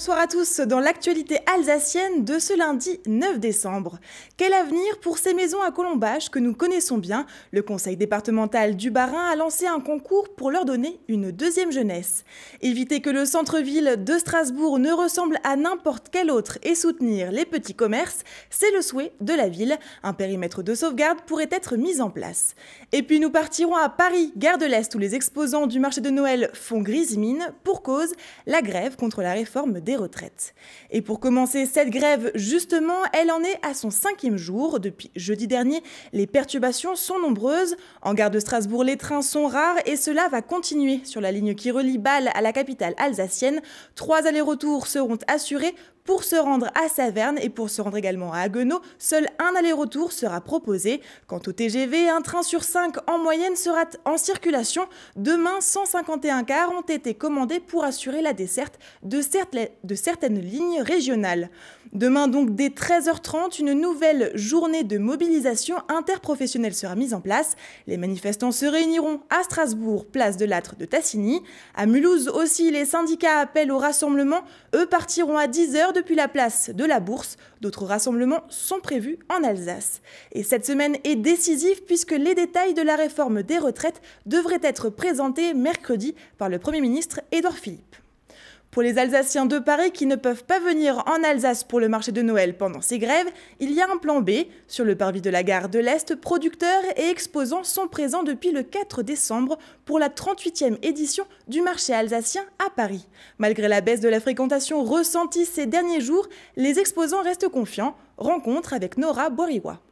Bonsoir à tous dans l'actualité alsacienne de ce lundi 9 décembre. Quel avenir pour ces maisons à colombage que nous connaissons bien? Le conseil départemental du Bas-Rhin a lancé un concours pour leur donner une deuxième jeunesse. Éviter que le centre-ville de Strasbourg ne ressemble à n'importe quel autre et soutenir les petits commerces, c'est le souhait de la ville. Un périmètre de sauvegarde pourrait être mis en place. Et puis nous partirons à Paris, gare de l'Est, où les exposants du marché de Noël font grise mine pour cause la grève contre la réforme des retraites. Et pour commencer cette grève, justement, elle en est à son 5e jour. Depuis jeudi dernier, les perturbations sont nombreuses. En gare de Strasbourg, les trains sont rares et cela va continuer sur la ligne qui relie Bâle à la capitale alsacienne. 3 allers-retours seront assurés pour se rendre à Saverne et pour se rendre également à Haguenau, seul un aller-retour sera proposé. Quant au TGV, un train sur 5 en moyenne sera en circulation. Demain, 151 cars ont été commandés pour assurer la desserte de certaines lignes régionales. Demain donc, dès 13h30, une nouvelle journée de mobilisation interprofessionnelle sera mise en place. Les manifestants se réuniront à Strasbourg, place de l'Âtre de Tassigny. À Mulhouse aussi, les syndicats appellent au rassemblement. Eux partiront à 10h depuis la place de la Bourse. D'autres rassemblements sont prévus en Alsace. Et cette semaine est décisive puisque les détails de la réforme des retraites devraient être présentés mercredi par le Premier ministre Édouard Philippe. Pour les Alsaciens de Paris qui ne peuvent pas venir en Alsace pour le marché de Noël pendant ces grèves, il y a un plan B. Sur le parvis de la gare de l'Est, producteurs et exposants sont présents depuis le 4 décembre pour la 38e édition du marché alsacien à Paris. Malgré la baisse de la fréquentation ressentie ces derniers jours, les exposants restent confiants. Rencontre avec Nora Boriwa.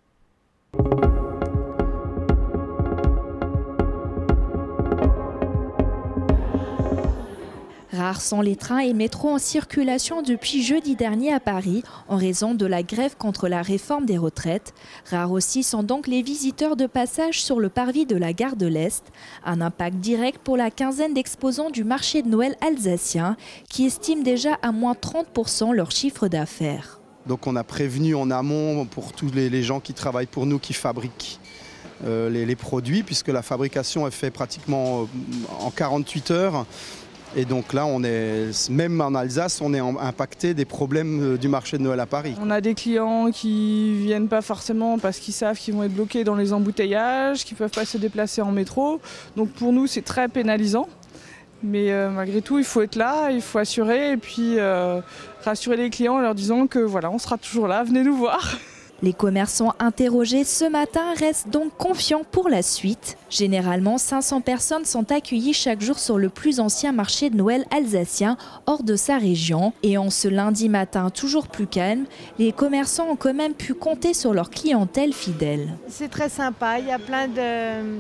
Rares sont les trains et métros en circulation depuis jeudi dernier à Paris en raison de la grève contre la réforme des retraites. Rares aussi sont donc les visiteurs de passage sur le parvis de la gare de l'Est. Un impact direct pour la quinzaine d'exposants du marché de Noël alsacien qui estiment déjà à moins 30% leur chiffre d'affaires. Donc on a prévenu en amont pour tous les gens qui travaillent pour nous, qui fabriquent les produits, puisque la fabrication est faite pratiquement en 48 heures. Et donc là, même en Alsace, on est impacté des problèmes du marché de Noël à Paris. On a des clients qui ne viennent pas forcément parce qu'ils savent qu'ils vont être bloqués dans les embouteillages, qu'ils ne peuvent pas se déplacer en métro. Donc pour nous, c'est très pénalisant. Mais malgré tout, il faut être là, il faut assurer et puis rassurer les clients en leur disant que voilà, on sera toujours là, venez nous voir. Les commerçants interrogés ce matin restent donc confiants pour la suite. Généralement, 500 personnes sont accueillies chaque jour sur le plus ancien marché de Noël alsacien hors de sa région. Et en ce lundi matin toujours plus calme, les commerçants ont quand même pu compter sur leur clientèle fidèle. C'est très sympa, il y a plein de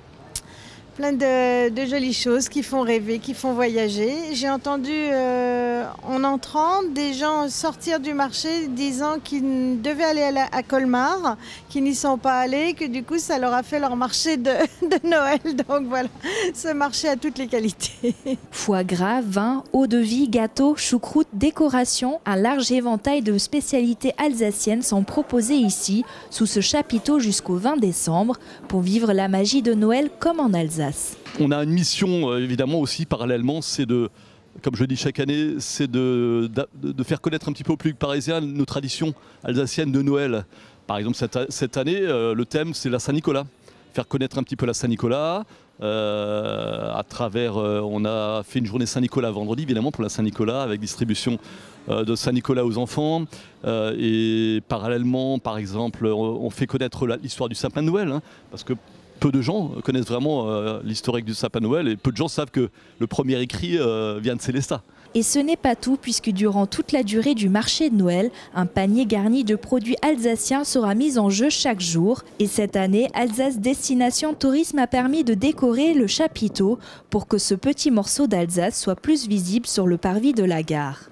jolies choses qui font rêver, qui font voyager. J'ai entendu en entrant des gens sortir du marché disant qu'ils devaient aller à Colmar, qu'ils n'y sont pas allés, que du coup ça leur a fait leur marché de Noël. Donc voilà, ce marché a toutes les qualités. Foie gras, vin, eau de vie, gâteaux, choucroute, décoration, un large éventail de spécialités alsaciennes sont proposées ici, sous ce chapiteau jusqu'au 20 décembre, pour vivre la magie de Noël comme en Alsace. On a une mission évidemment aussi parallèlement, c'est de, comme je dis chaque année, c'est de faire connaître un petit peu au public parisien nos traditions alsaciennes de Noël. Par exemple cette année, le thème c'est la Saint-Nicolas. Faire connaître un petit peu la Saint-Nicolas. À travers, on a fait une journée Saint-Nicolas vendredi évidemment pour la Saint-Nicolas avec distribution de Saint-Nicolas aux enfants. Et parallèlement, par exemple, on fait connaître l'histoire du sapin de Noël, hein, parce que peu de gens connaissent vraiment l'historique du sapin de Noël et peu de gens savent que le premier écrit vient de Célestat. Et ce n'est pas tout puisque durant toute la durée du marché de Noël, un panier garni de produits alsaciens sera mis en jeu chaque jour. Et cette année, Alsace Destination Tourisme a permis de décorer le chapiteau pour que ce petit morceau d'Alsace soit plus visible sur le parvis de la gare.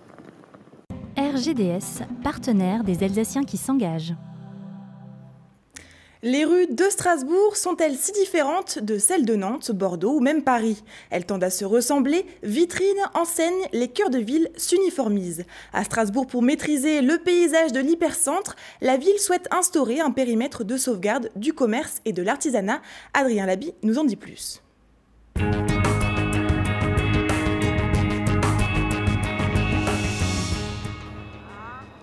RGDS, partenaire des Alsaciens qui s'engagent. Les rues de Strasbourg sont-elles si différentes de celles de Nantes, Bordeaux ou même Paris? Elles tendent à se ressembler, vitrines, enseignes, les cœurs de ville s'uniformisent. À Strasbourg, pour maîtriser le paysage de l'hypercentre, la ville souhaite instaurer un périmètre de sauvegarde du commerce et de l'artisanat. Adrien Laby nous en dit plus.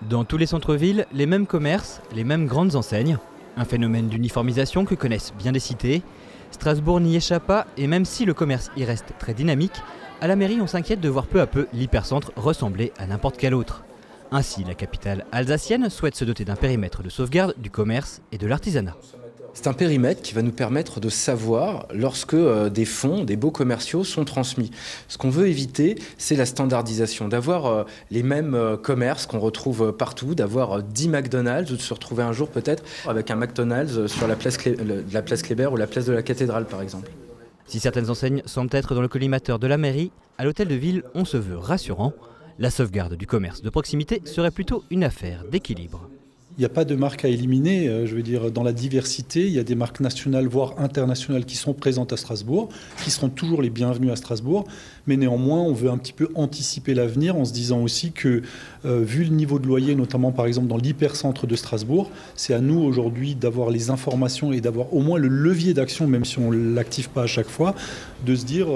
Dans tous les centres-villes, les mêmes commerces, les mêmes grandes enseignes. Un phénomène d'uniformisation que connaissent bien des cités. Strasbourg n'y échappe pas et même si le commerce y reste très dynamique, à la mairie on s'inquiète de voir peu à peu l'hypercentre ressembler à n'importe quel autre. Ainsi, la capitale alsacienne souhaite se doter d'un périmètre de sauvegarde du commerce et de l'artisanat. C'est un périmètre qui va nous permettre de savoir lorsque des fonds, des baux commerciaux sont transmis. Ce qu'on veut éviter, c'est la standardisation, d'avoir les mêmes commerces qu'on retrouve partout, d'avoir 10 McDonald's ou de se retrouver un jour peut-être avec un McDonald's sur la place Kléber ou la place de la Cathédrale par exemple. Si certaines enseignes semblent être dans le collimateur de la mairie, à l'hôtel de ville, on se veut rassurant. La sauvegarde du commerce de proximité serait plutôt une affaire d'équilibre. Il n'y a pas de marque à éliminer, je veux dire, dans la diversité, il y a des marques nationales, voire internationales qui sont présentes à Strasbourg, qui seront toujours les bienvenues à Strasbourg, mais néanmoins, on veut un petit peu anticiper l'avenir en se disant aussi que, vu le niveau de loyer, notamment par exemple dans l'hypercentre de Strasbourg, c'est à nous aujourd'hui d'avoir les informations et d'avoir au moins le levier d'action, même si on ne l'active pas à chaque fois, de se dire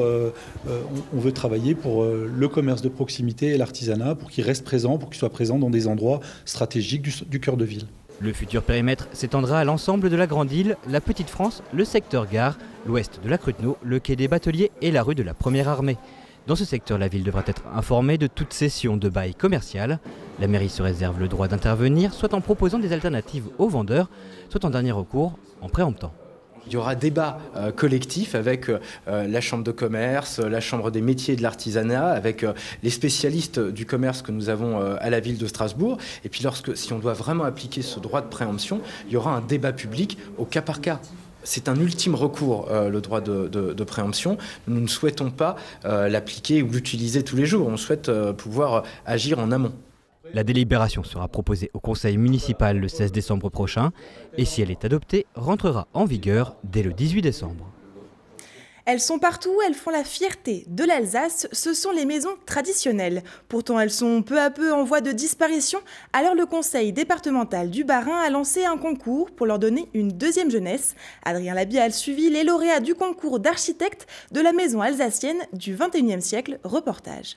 on veut travailler pour le commerce de proximité et l'artisanat, pour qu'il reste présent, pour qu'il soit présent dans des endroits stratégiques du cœur de ville. Le futur périmètre s'étendra à l'ensemble de la Grande Île, la Petite France, le secteur gare, l'ouest de la Cruteno, le quai des Bateliers et la rue de la Première Armée. Dans ce secteur, la ville devra être informée de toute cession de bail commercial. La mairie se réserve le droit d'intervenir, soit en proposant des alternatives aux vendeurs, soit en dernier recours, en préemptant. Il y aura débat collectif avec la Chambre de commerce, la Chambre des métiers et de l'artisanat, avec les spécialistes du commerce que nous avons à la ville de Strasbourg. Et puis si on doit vraiment appliquer ce droit de préemption, il y aura un débat public au cas par cas. C'est un ultime recours, le droit de préemption. Nous ne souhaitons pas l'appliquer ou l'utiliser tous les jours. On souhaite pouvoir agir en amont. La délibération sera proposée au conseil municipal le 16 décembre prochain et si elle est adoptée, rentrera en vigueur dès le 18 décembre. Elles sont partout, elles font la fierté de l'Alsace, ce sont les maisons traditionnelles. Pourtant, elles sont peu à peu en voie de disparition, alors le conseil départemental du Bas-Rhin a lancé un concours pour leur donner une deuxième jeunesse. Adrien Labia a suivi les lauréats du concours d'architectes de la maison alsacienne du XXIe siècle. Reportage.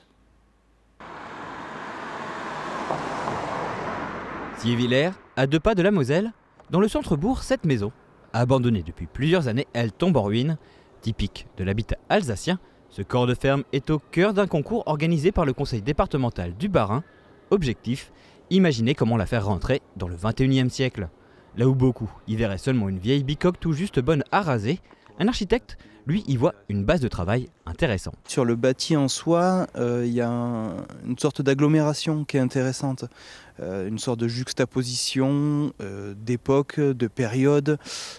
Thiévillers, à 2 pas de la Moselle, dans le centre-bourg, cette maison, abandonnée depuis plusieurs années, elle tombe en ruine. Typique de l'habitat alsacien, ce corps de ferme est au cœur d'un concours organisé par le conseil départemental du Bas-Rhin. Objectif, imaginer comment la faire rentrer dans le XXIe siècle. Là où beaucoup y verraient seulement une vieille bicoque tout juste bonne à raser, un architecte, lui, y voit une base de travail intéressante. Sur le bâti en soi, il y a une sorte d'agglomération qui est intéressante. Une sorte de juxtaposition d'époques, de périodes,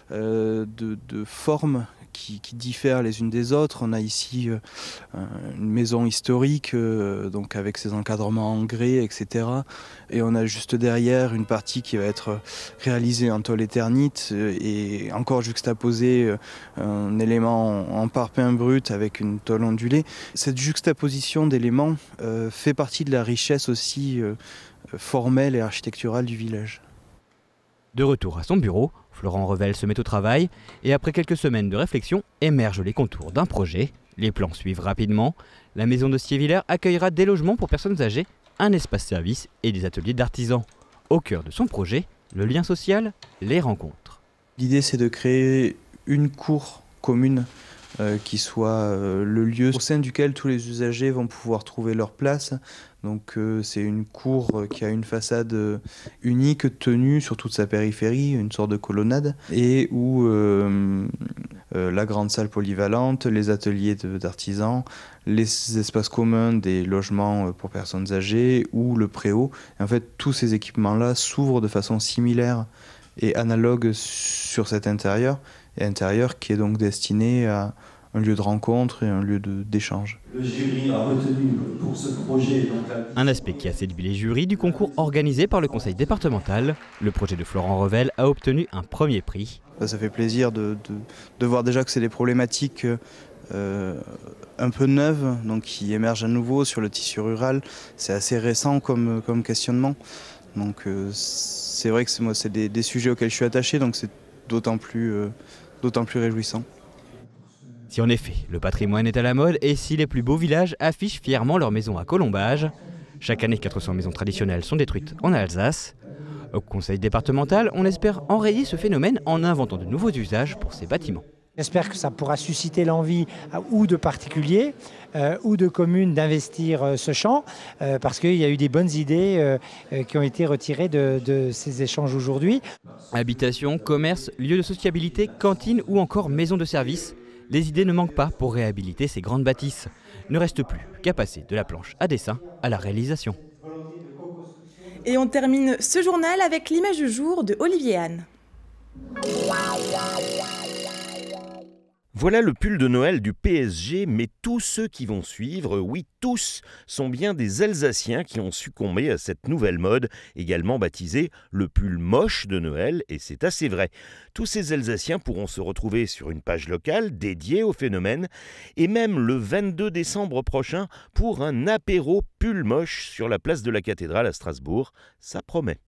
de formes qui diffèrent les unes des autres. On a ici une maison historique, donc avec ses encadrements en grès, etc. Et on a juste derrière une partie qui va être réalisée en tôle éternite et encore juxtaposée un élément en parpaing brut avec une tôle ondulée. Cette juxtaposition d'éléments fait partie de la richesse aussi formelle et architecturale du village. De retour à son bureau, Florent Revel se met au travail et après quelques semaines de réflexion, émergent les contours d'un projet. Les plans suivent rapidement. La maison de Thiévillers accueillera des logements pour personnes âgées, un espace service et des ateliers d'artisans. Au cœur de son projet, le lien social, les rencontres. L'idée, c'est de créer une cour commune qui soit le lieu au sein duquel tous les usagers vont pouvoir trouver leur place. Donc c'est une cour qui a une façade unique tenue sur toute sa périphérie, une sorte de colonnade, et où la grande salle polyvalente, les ateliers d'artisans, les espaces communs des logements pour personnes âgées ou le préau. Et en fait, tous ces équipements-là s'ouvrent de façon similaire et analogue sur cet intérieur, et intérieur qui est donc destiné à un lieu de rencontre et un lieu d'échange. Le jury a retenu pour ce projet... Un aspect qui a séduit les jurys du concours organisé par le conseil départemental. Le projet de Florent Revel a obtenu un premier prix. Ça fait plaisir de voir déjà que c'est des problématiques un peu neuves, donc qui émergent à nouveau sur le tissu rural. C'est assez récent comme questionnement. Donc c'est vrai que c'est des sujets auxquels je suis attaché, donc c'est d'autant plus réjouissant. Si en effet, le patrimoine est à la mode et si les plus beaux villages affichent fièrement leur maison à colombage, Chaque année, 400 maisons traditionnelles sont détruites en Alsace. Au conseil départemental, on espère enrayer ce phénomène en inventant de nouveaux usages pour ces bâtiments. J'espère que ça pourra susciter l'envie ou de particuliers ou de communes d'investir ce champ parce qu'il y a eu des bonnes idées qui ont été retirées de ces échanges aujourd'hui. Habitation, commerce, lieux de sociabilité, cantine ou encore maison de service, les idées ne manquent pas pour réhabiliter ces grandes bâtisses. Ne reste plus qu'à passer de la planche à dessin à la réalisation. Et on termine ce journal avec l'image du jour de Olivier Anne. Voilà le pull de Noël du PSG, mais tous ceux qui vont suivre, oui tous, sont bien des Alsaciens qui ont succombé à cette nouvelle mode, également baptisée le pull moche de Noël, et c'est assez vrai. Tous ces Alsaciens pourront se retrouver sur une page locale dédiée au phénomène, et même le 22 décembre prochain pour un apéro pull moche sur la place de la cathédrale à Strasbourg, ça promet.